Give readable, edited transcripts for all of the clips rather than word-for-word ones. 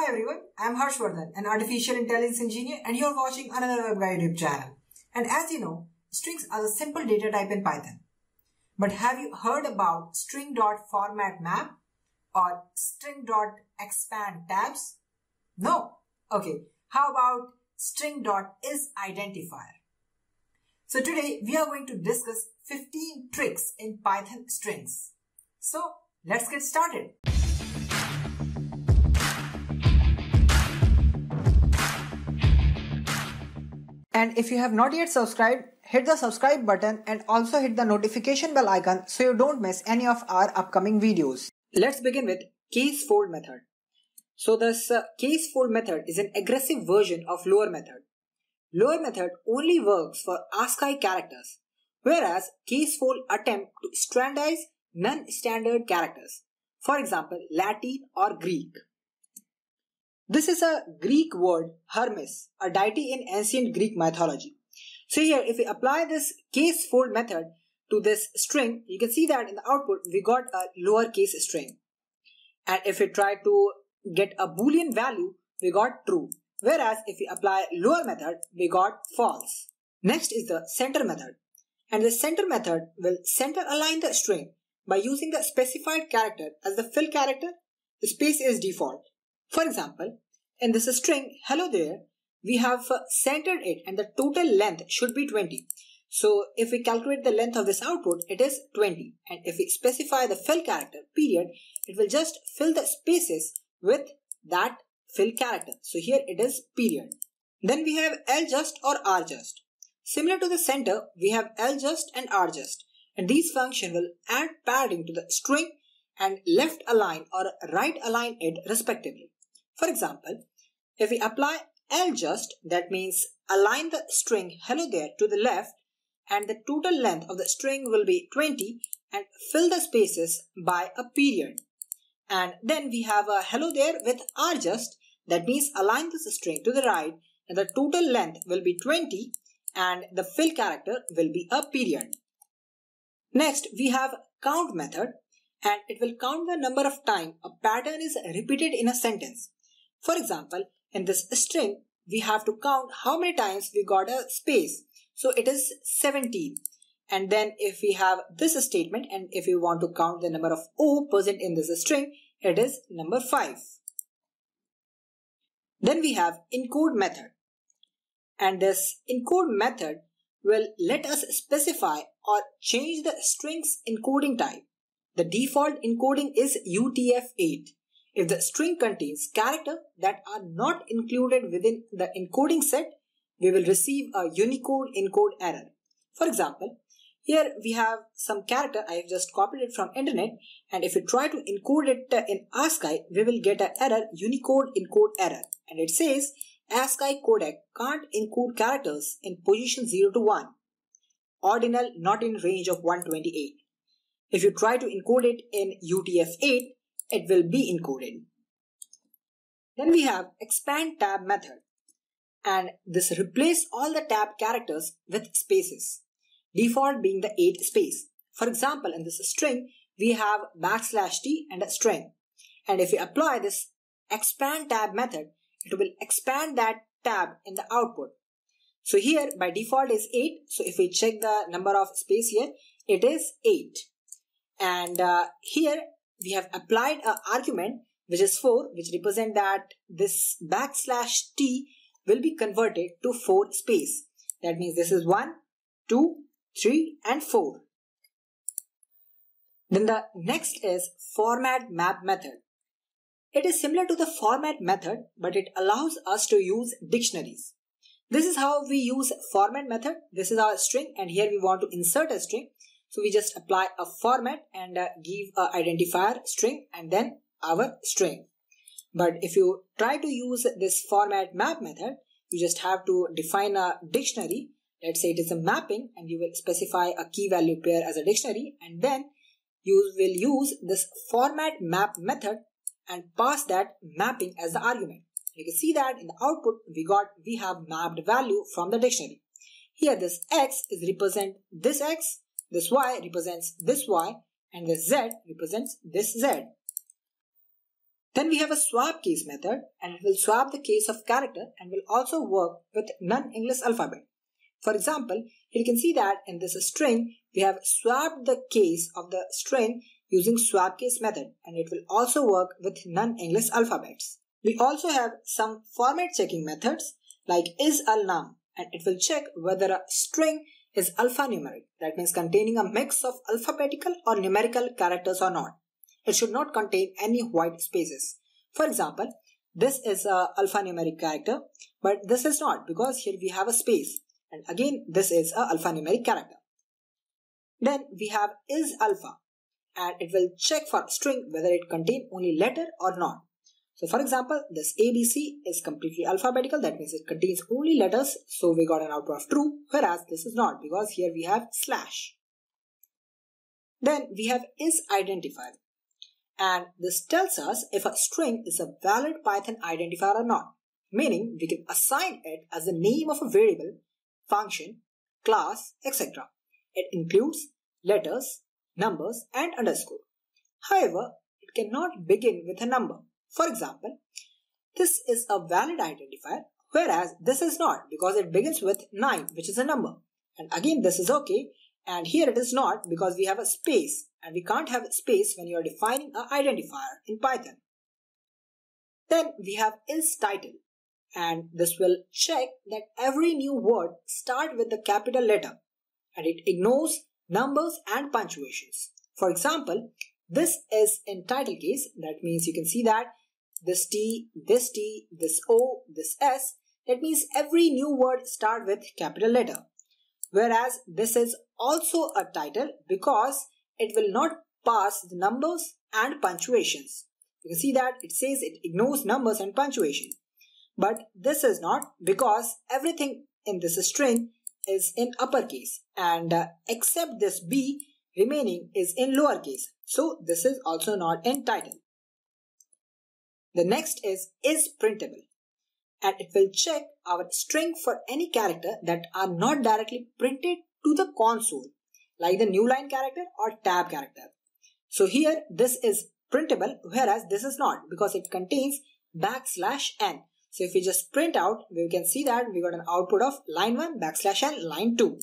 Hi everyone, I am Harshvardhan, an artificial intelligence engineer, and you are watching AnotherWebGuy YouTube channel. And as you know, strings are the simple data type in Python. But have you heard about string.formatMap or string.expandTabs? No? Okay, how about string.isIdentifier? So today we are going to discuss 15 tricks in Python strings. So let's get started. And if you have not yet subscribed, hit the subscribe button and also hit the notification bell icon so you don't miss any of our upcoming videos. Let's begin with case fold method. So this case fold method is an aggressive version of lower method. Lower method only works for ASCII characters, whereas case fold attempt to standardize non-standard characters, for example Latin or Greek. This is a Greek word Hermes, a deity in ancient Greek mythology. So here if we apply this case fold method to this string, you can see that in the output we got a lowercase string. And if we try to get a boolean value, we got true. Whereas if we apply lower method, we got false. Next is the center method. And the center method will center align the string by using the specified character as the fill character. The space is default. For example, in this string hello there, we have centered it and the total length should be 20. So if we calculate the length of this output, it is 20. And if we specify the fill character period, it will just fill the spaces with that fill character. So here it is period. Then we have ljust or rjust. Similar to the center, we have ljust and rjust. And these functions will add padding to the string and left align or right align it respectively. For example, if we apply ljust, that means align the string hello there to the left and the total length of the string will be 20 and fill the spaces by a period. And then we have a hello there with rjust, that means align this string to the right and the total length will be 20 and the fill character will be a period. Next we have count method, and it will count the number of times a pattern is repeated in a sentence. For example, in this string, we have to count how many times we got a space. So it is 17. And then if we have this statement and if we want to count the number of O present in this string, it is number 5. Then we have encode method. And this encode method will let us specify or change the string's encoding type. The default encoding is UTF-8. If the string contains characters that are not included within the encoding set, we will receive a Unicode encode error. For example, here we have some character, I have just copied it from internet, and if we try to encode it in ASCII, we will get an error, Unicode encode error. And it says, ASCII codec can't encode characters in position 0 to 1. Ordinal not in range of 128. If you try to encode it in UTF-8, it will be encoded. Then we have expand tab method, and this replaces all the tab characters with spaces, default being the 8 space. For example, in this string we have \t and a string, and if we apply this expand tab method, it will expand that tab in the output. So here by default is 8, so if we check the number of space here, it is 8. And here we have applied an argument which is 4, which represent that this \t will be converted to 4 space. That means this is 1, 2, 3 and 4. Then the next is format map method. It is similar to the format method, but it allows us to use dictionaries. This is how we use format method. This is our string and here we want to insert a string. So we just apply a format and give an identifier string and then our string. But if you try to use this format map method, you just have to define a dictionary. Let's say it is a mapping and you will specify a key value pair as a dictionary, and then you will use this format map method and pass that mapping as the argument. You can see that in the output we have mapped value from the dictionary. Here this x is represent this x, this y represents this y, and this z represents this z. Then we have a swap case method, and it will swap the case of character and will also work with non-English alphabet. For example, you can see that in this string, we have swapped the case of the string using swap case method, and it will also work with non-English alphabets. We also have some format checking methods like isAlNum, and it will check whether a string is alphanumeric, that means containing a mix of alphabetical or numerical characters or not. It should not contain any white spaces. For example, this is a alphanumeric character, but this is not because here we have a space, and again this is a alphanumeric character. Then we have isAlpha, and it will check for string whether it contains only letter or not. So for example, this ABC is completely alphabetical, that means it contains only letters, so we got an output of true, whereas this is not because here we have slash. Then we have isIdentifier, and this tells us if a string is a valid Python identifier or not, meaning we can assign it as the name of a variable, function, class, etc. It includes letters, numbers, and underscore. However, it cannot begin with a number. For example, this is a valid identifier, whereas this is not because it begins with 9, which is a number. And again, this is okay. And here it is not because we have a space, and we can't have a space when you are defining an identifier in Python. Then we have isTitle, and this will check that every new word starts with the capital letter, and it ignores numbers and punctuations. For example, this is in title case, that means you can see that this T, this O, this S, that means every new word starts with capital letter. Whereas this is also a title because it will not pass the numbers and punctuations. You can see that it says it ignores numbers and punctuation. But this is not because everything in this string is in uppercase, and except this B remaining is in lowercase. So this is also not in title. The next is isprintable, and it will check our string for any character that are not directly printed to the console, like the new line character or tab character. So here this is printable, whereas this is not because it contains \n. So if we just print out, we can see that we got an output of line 1 \n line 2.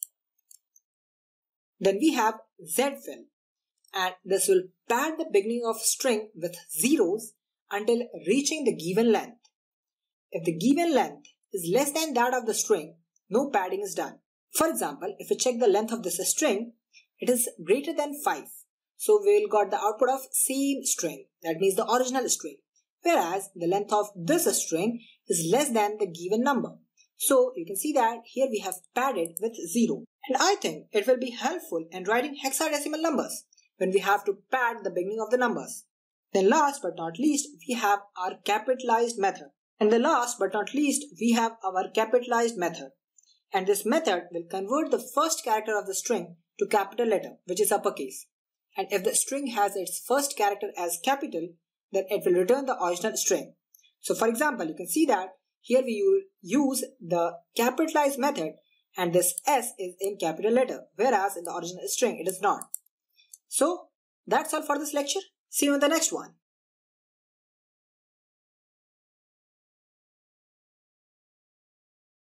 Then we have zfill, and this will pad the beginning of string with zeros until reaching the given length. If the given length is less than that of the string, no padding is done. For example, if we check the length of this string, it is greater than 5. So we will got the output of same string, that means the original string. Whereas the length of this string is less than the given number. So you can see that here we have padded with 0. And I think it will be helpful in writing hexadecimal numbers when we have to pad the beginning of the numbers. Then last but not least, we have our capitalized method. And the last but not least, we have our capitalized method. And this method will convert the first character of the string to capital letter, which is uppercase. And if the string has its first character as capital, then it will return the original string. So for example, you can see that here we will use the capitalized method, and this S is in capital letter, whereas in the original string it is not. So that's all for this lecture. See you in the next one.